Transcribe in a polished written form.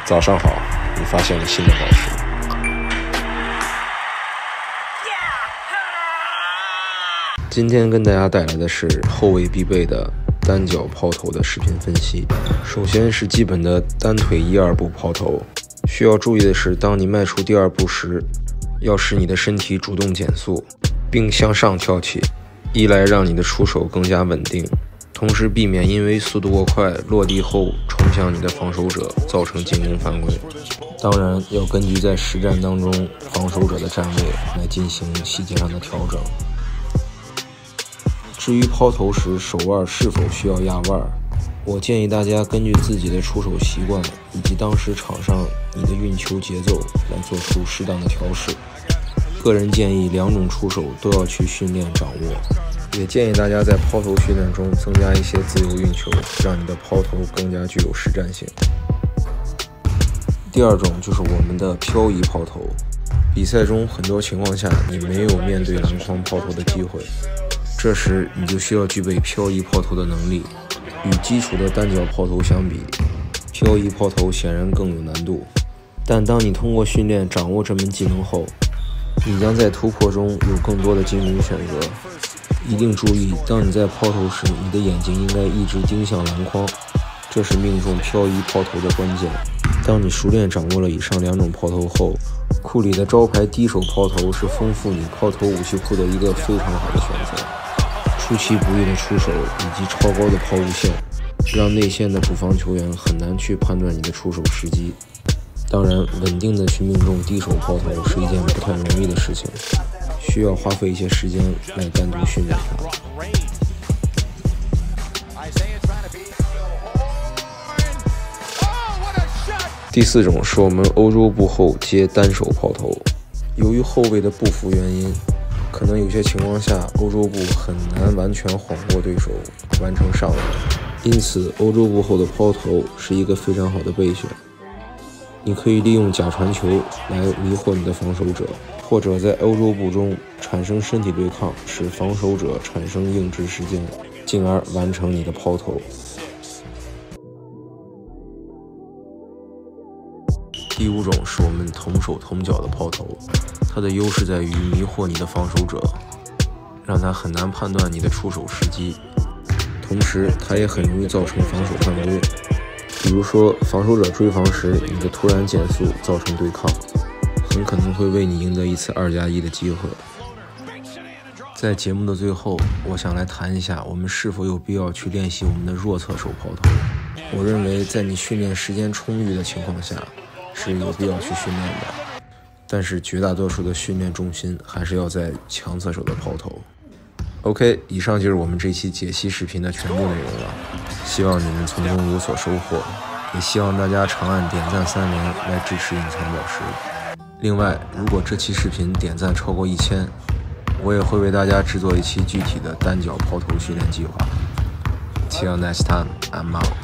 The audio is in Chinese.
早上好，你发现了新的宝石。今天跟大家带来的是后卫必备的单脚抛投的视频分析。首先是基本的单腿1、2步抛投。需要注意的是，当你迈出第2步时，要使你的身体主动减速，并向上跳起，一来让你的出手更加稳定，同时避免因为速度过快，落地后冲向你的防守者，造成进攻犯规。当然，要根据在实战当中防守者的站位来进行细节上的调整。至于抛投时手腕是否需要压腕，我建议大家根据自己的出手习惯以及当时场上你的运球节奏来做出适当的调试。个人建议2种出手都要去训练掌握，也建议大家在抛投训练中增加一些自由运球，让你的抛投更加具有实战性。第2种就是我们的漂移抛投。比赛中很多情况下你没有面对篮筐抛投的机会，这时你就需要具备漂移抛投的能力。与基础的单脚抛投相比，漂移抛投显然更有难度，但当你通过训练掌握这门技能后，你将在突破中有更多的精明选择。一定注意，当你在抛投时，你的眼睛应该一直盯向篮筐，这是命中漂移抛投的关键。当你熟练掌握了以上2种抛投后，库里的招牌低手抛投是丰富你抛投武器库的一个非常好的选择。出其不意的出手以及超高的抛物线，让内线的补防球员很难去判断你的出手时机。当然，稳定的去命中低手抛投是一件不太容易的事情，需要花费一些时间来单独训练它。第4种是我们欧洲步后接单手抛投。由于后卫的步幅原因，可能有些情况下欧洲步很难完全晃过对手完成上篮，因此欧洲步后的抛投是一个非常好的备选。你可以利用假传球来迷惑你的防守者，或者在欧洲步中产生身体对抗，使防守者产生应值时间，进而完成你的抛投。第5种是我们同手同脚的抛投，它的优势在于迷惑你的防守者，让他很难判断你的出手时机，同时它也很容易造成防守犯规。比如说防守者追防时，你的突然减速造成对抗，很可能会为你赢得一次2+1的机会。在节目的最后，我想来谈一下我们是否有必要去练习我们的弱侧手抛投。我认为在你训练时间充裕的情况下是有必要去训练的，但是绝大多数的训练重心还是要在强侧手的抛投。OK， 以上就是我们这期解析视频的全部内容了，希望你们从中有所收获，也希望大家长按点赞3连来支持隐藏宝石。另外，如果这期视频点赞超过1000，我也会为大家制作一期具体的单脚抛投训练计划。Till next time, I'm out.